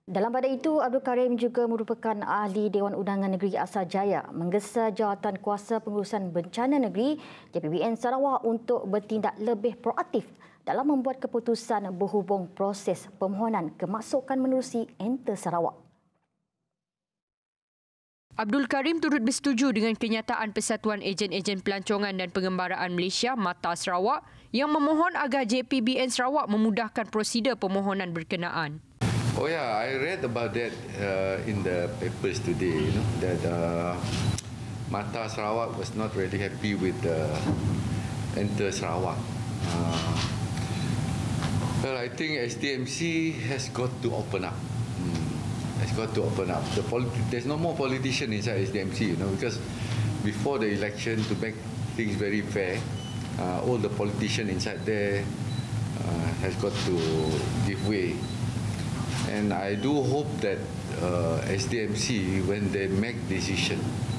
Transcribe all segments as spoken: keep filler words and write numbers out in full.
Dalam pada itu, Abdul Karim juga merupakan ahli Dewan Undangan Negeri Asarjaya menggesa Jawatan Kuasa Pengurusan Bencana Negeri J P B N Sarawak untuk bertindak lebih proaktif dalam membuat keputusan berhubung proses permohonan kemasukan menerusi Enter Sarawak. Abdul Karim turut bersetuju dengan kenyataan Persatuan Ejen-Ejen Pelancongan dan Pengembaraan Malaysia MATA Sarawak yang memohon agar J P B N Sarawak memudahkan prosedur permohonan berkenaan. Oh yeah, I read about that uh, in the papers today. You know that uh, MATA Sarawak was not really happy with the Enter Sarawak. Uh, well, I think S D M C has got to open up. Hmm. Has got to open up. The there's no more politician inside S D M C, you know, because before the election, to make things very fair, uh, all the politician inside there uh, has got to give way. And I do hope that uh, S D M C, when they make decision,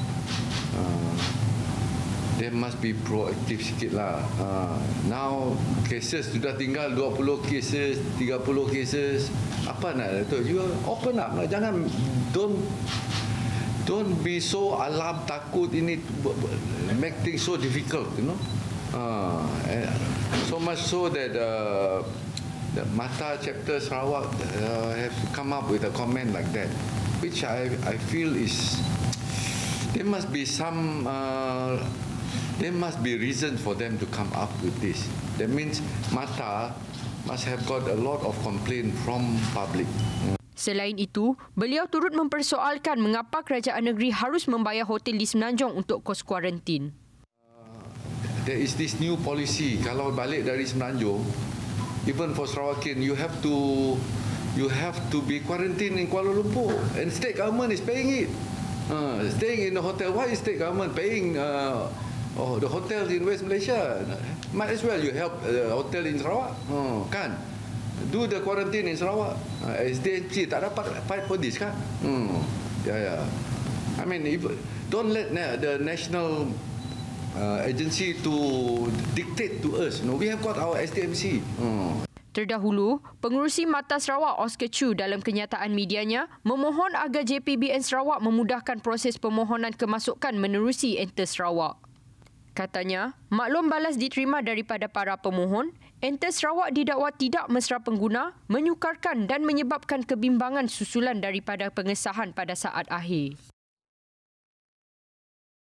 uh, they must be proaktif sikit lah. Uh, now cases sudah tinggal dua puluh cases, tiga puluh cases. Apa nak tu? You open up lah. Jangan don't don't be so alarm takut ini make things so difficult, you know. Uh, so much so that. Uh, The MATA chapter Sarawak uh, have come up with a comment like that, which I I feel is there must be some uh, there must be reason for them to come up with this. That means MATA must have got a lot of complaint from public. Selain itu, beliau turut mempersoalkan mengapa kerajaan negeri harus membayar hotel di Semenanjung untuk kos kuarantin. Uh, there is this new policy, kalau balik dari Semenanjung, even for Sarawakian, you have to you have to be quarantined in Kuala Lumpur, and state government is paying it. Uh, staying in the hotel, why is state government paying uh, oh, the hotels in West Malaysia? Might as well you help the uh, hotel in Sarawak, uh, kan? Do the quarantine in Sarawak. Uh, S D M C tak dapat fight for this, kan? Hmm, yeah, yeah. I mean, if, don't let the national Uh, agency to dictate to us. No, we have got our S D M C. Hmm. Terdahulu, pengurusi MATA Sarawak Oscar Chu dalam kenyataan medianya memohon agar J P B N Sarawak memudahkan proses permohonan kemasukan menerusi Enter Sarawak. Katanya, maklum balas diterima daripada para pemohon, Enter Sarawak didakwa tidak mesra pengguna, menyukarkan dan menyebabkan kebimbangan susulan daripada pengesahan pada saat akhir.